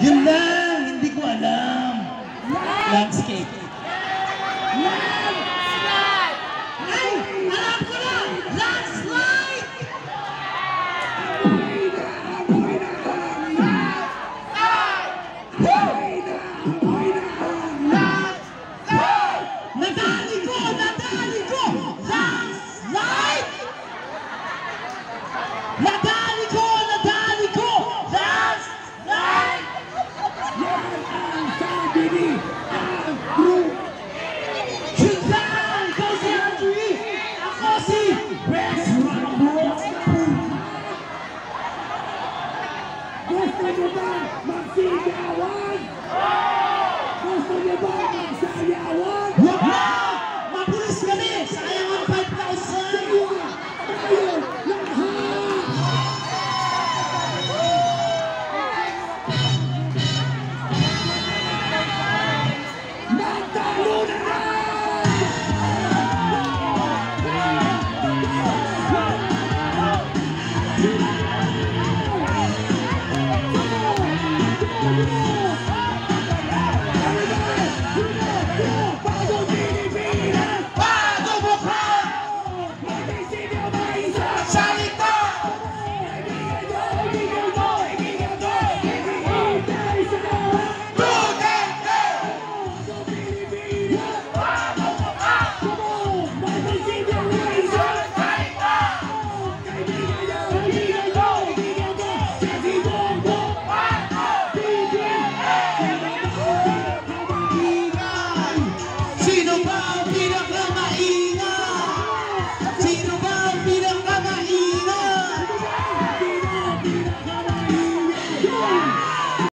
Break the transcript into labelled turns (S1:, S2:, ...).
S1: Yun lang, hindi ko alam. Landscape.
S2: Landslide!
S1: Ay, alam ko na! Landslide! Nadali ko! Nadali ko! Landslide! Nadali ko! Nadali ko! Landslide!
S3: Yan ang sabi ni Andrew.
S1: Shazam! Ikaw si Andrew! Ako si Rex Rumble!
S3: Gusto niyo bang magsigawan? Gusto niyo bang magsayawan?